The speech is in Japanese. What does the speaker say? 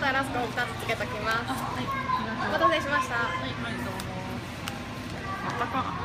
ターラスクを2つつけときます。 はい、 お待たせしました。 はい、どうも。あったか。